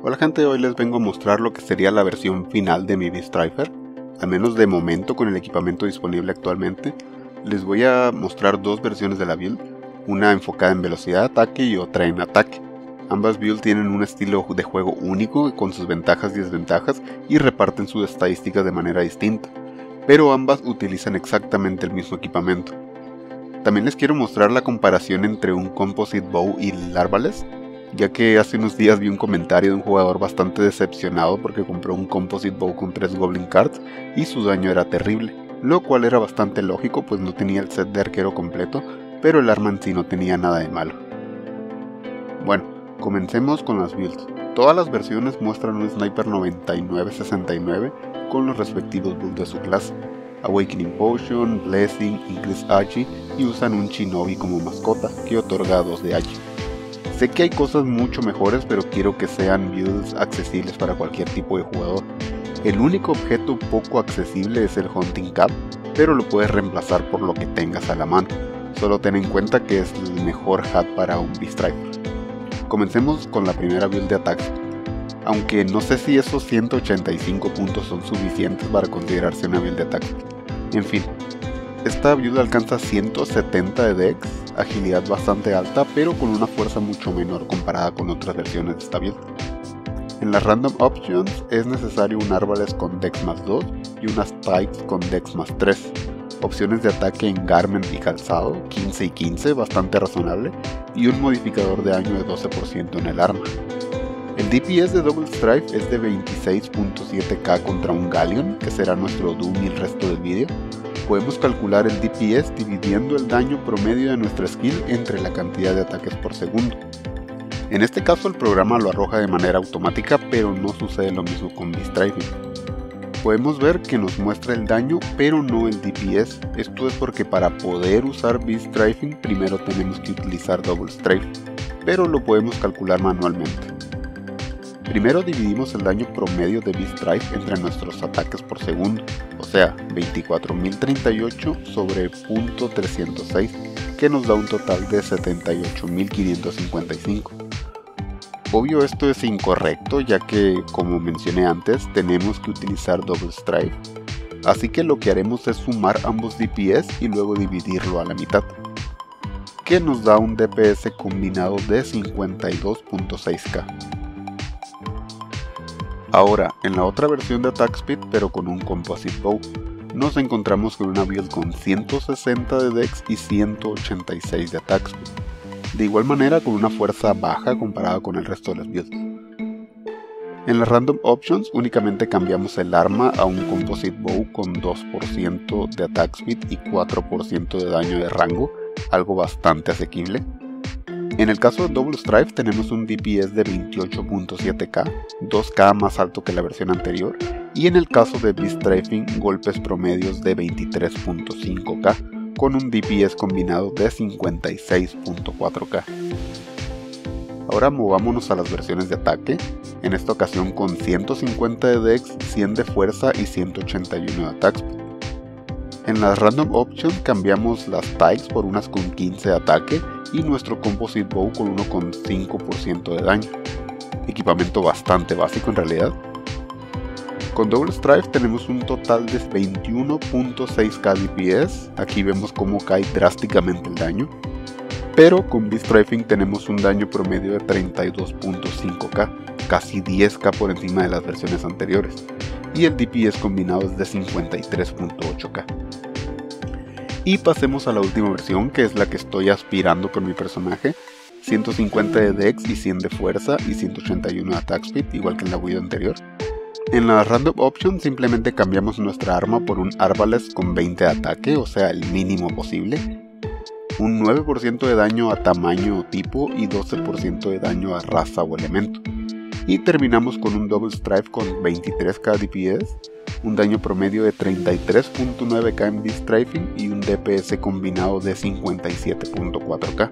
Hola gente, hoy les vengo a mostrar lo que sería la versión final de mi Beast Strifer, al menos de momento con el equipamiento disponible actualmente. Les voy a mostrar dos versiones de la build, una enfocada en velocidad de ataque y otra en ataque. Ambas builds tienen un estilo de juego único con sus ventajas y desventajas y reparten sus estadísticas de manera distinta, pero ambas utilizan exactamente el mismo equipamiento. También les quiero mostrar la comparación entre un Composite Bow y el Arbalest, ya que hace unos días vi un comentario de un jugador bastante decepcionado porque compró un Composite Bow con 3 Goblin Cards y su daño era terrible, lo cual era bastante lógico pues no tenía el set de arquero completo, pero el arma en sí no tenía nada de malo. Bueno, comencemos con las builds. Todas las versiones muestran un Sniper 99-69 con los respectivos builds de su clase, Awakening Potion, Blessing, Increase Agi y usan un Shinobi como mascota que otorga 2 de Agi. Sé que hay cosas mucho mejores, pero quiero que sean builds accesibles para cualquier tipo de jugador. El único objeto poco accesible es el Hunting Cap, pero lo puedes reemplazar por lo que tengas a la mano. Solo ten en cuenta que es el mejor hat para un Beast Strifer. Comencemos con la primera build de ataque. Aunque no sé si esos 185 puntos son suficientes para considerarse una build de ataque. En fin, esta build alcanza 170 de dex, agilidad bastante alta, pero con una fuerza mucho menor comparada con otras versiones de esta build. En las Random Options es necesario un Arbalest con dex más 2 y unas Spikes con dex más 3. Opciones de ataque en Garment y calzado, 15 y 15, bastante razonable, y un modificador de daño de 12% en el arma. El DPS de Double Strife es de 26.7k contra un Galleon, que será nuestro Doom y el resto del vídeo. Podemos calcular el DPS dividiendo el daño promedio de nuestra skill entre la cantidad de ataques por segundo. En este caso el programa lo arroja de manera automática, pero no sucede lo mismo con Beast Strifing. Podemos ver que nos muestra el daño pero no el DPS. Esto es porque para poder usar Beast Strifing primero tenemos que utilizar Double Strife, pero lo podemos calcular manualmente. Primero dividimos el daño promedio de Beast Strife entre nuestros ataques por segundo, o sea 24.038 sobre .306, que nos da un total de 78.555. Obvio esto es incorrecto, ya que como mencioné antes tenemos que utilizar Double Strife, así que lo que haremos es sumar ambos DPS y luego dividirlo a la mitad, que nos da un DPS combinado de 52.6k. Ahora, en la otra versión de Attack Speed, pero con un Composite Bow, nos encontramos con una build con 160 de dex y 186 de Attack Speed. De igual manera con una fuerza baja comparada con el resto de las builds. En las Random Options únicamente cambiamos el arma a un Composite Bow con 2% de Attack Speed y 4% de daño de rango, algo bastante asequible. En el caso de Double Strife tenemos un DPS de 28.7k, 2k más alto que la versión anterior, y en el caso de Beast Strifing golpes promedios de 23.5k, con un DPS combinado de 56.4k. Ahora movámonos a las versiones de ataque, en esta ocasión con 150 de dex, 100 de fuerza y 181 de attack speed. En las Random Options cambiamos las Spikes por unas con 15 de ataque y nuestro Composite Bow con uno con 5% de daño. Equipamiento bastante básico en realidad. Con Double Strife tenemos un total de 21.6k DPS, aquí vemos cómo cae drásticamente el daño. Pero con Beast Strifing tenemos un daño promedio de 32.5k, casi 10k por encima de las versiones anteriores. Y el DPS combinado es de 53.8k. Y pasemos a la última versión, que es la que estoy aspirando con mi personaje. 150 de dex y 100 de fuerza y 181 de attack speed, igual que en la build anterior. En la Random Option simplemente cambiamos nuestra arma por un Arbalest con 20 de ataque, o sea el mínimo posible. Un 9% de daño a tamaño o tipo y 12% de daño a raza o elemento. Y terminamos con un Double Strife con 23k DPS, un daño promedio de 33.9k en Beast Strifing y un DPS combinado de 57.4k.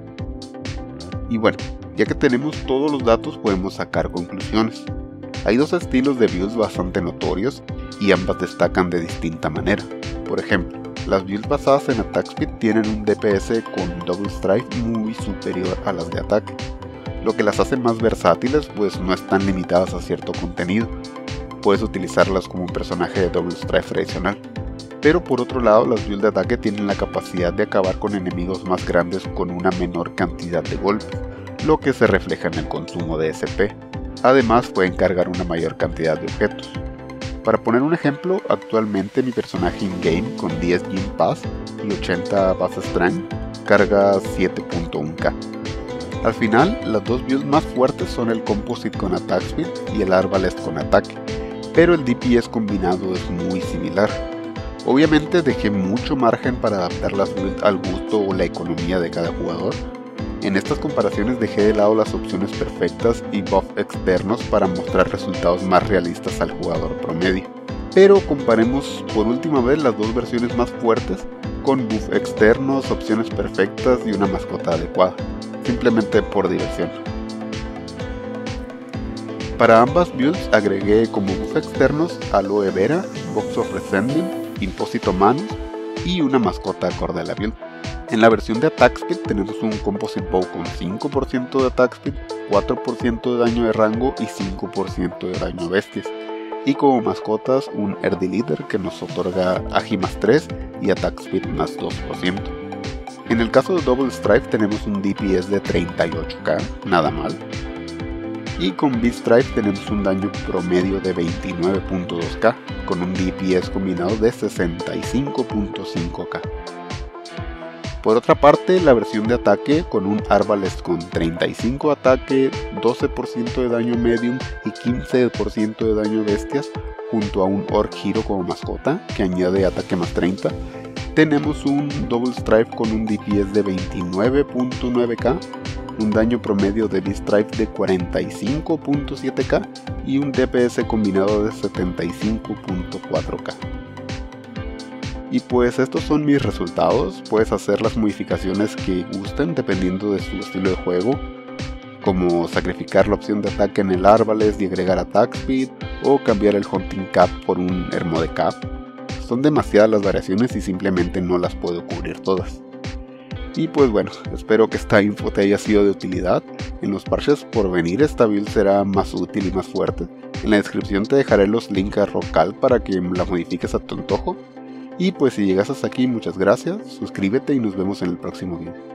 Y bueno, ya que tenemos todos los datos podemos sacar conclusiones. Hay dos estilos de builds bastante notorios y ambas destacan de distinta manera. Por ejemplo, las builds basadas en Attack Speed tienen un DPS con Double Strife muy superior a las de ataque. lo que las hace más versátiles, pues no están limitadas a cierto contenido. Puedes utilizarlas como un personaje de Double Strike tradicional. Pero por otro lado, las builds de ataque tienen la capacidad de acabar con enemigos más grandes con una menor cantidad de golpes, lo que se refleja en el consumo de SP. Además, pueden cargar una mayor cantidad de objetos. Para poner un ejemplo, actualmente mi personaje in-game con 10 Gym Pass y 80 Base Strength carga 7.1k. Al final, las dos builds más fuertes son el Composite con Attack Speed y el Arbalest con ataque, pero el DPS combinado es muy similar. Obviamente dejé mucho margen para adaptar las builds al gusto o la economía de cada jugador. En estas comparaciones dejé de lado las opciones perfectas y buffs externos para mostrar resultados más realistas al jugador promedio. Pero comparemos por última vez las dos versiones más fuertes con buffs externos, opciones perfectas y una mascota adecuada, simplemente por diversión. Para ambas builds agregué como buffs externos Aloe Vera, Box of Resentment, Impósito Manus y una mascota acorde a la build. En la versión de Attack Speed tenemos un Composite Bow con 5% de Attack Speed, 4% de daño de rango y 5% de daño a bestias. Y como mascotas un Erdi Leader que nos otorga Agi más 3 y Attack Speed más 2%. En el caso de Double Strife tenemos un DPS de 38k, nada mal. Y con B-Strife tenemos un daño promedio de 29.2k, con un DPS combinado de 65.5k. Por otra parte, la versión de ataque con un Arbalest con 35 ataque, 12% de daño medium y 15% de daño bestias, junto a un Orc Hero como mascota, que añade ataque más 30, tenemos un Double Strife con un DPS de 29.9k, un daño promedio de B-Strife de 45.7k y un DPS combinado de 75.4k. Y pues estos son mis resultados. Puedes hacer las modificaciones que gusten dependiendo de su estilo de juego, como sacrificar la opción de ataque en el Arbalest y agregar Attack Speed, o cambiar el Hunting Cap por un Hermode Cap. Son demasiadas las variaciones y simplemente no las puedo cubrir todas. Y pues bueno, espero que esta info te haya sido de utilidad. En los parches por venir esta build será más útil y más fuerte. En la descripción te dejaré los links a Rocal para que la modifiques a tu antojo. Y pues si llegas hasta aquí, muchas gracias, suscríbete y nos vemos en el próximo video.